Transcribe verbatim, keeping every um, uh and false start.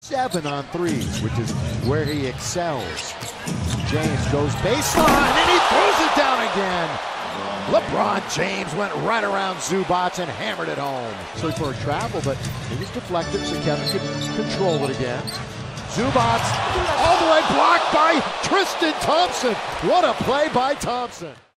Seven on threes, which is where he excels. James goes baseline, and he throws it down again. LeBron James went right around Zubac and hammered it home. So for a travel, but it was deflected, so Kevin could control it again. Zubac all the way blocked by Tristan Thompson. What a play by Thompson.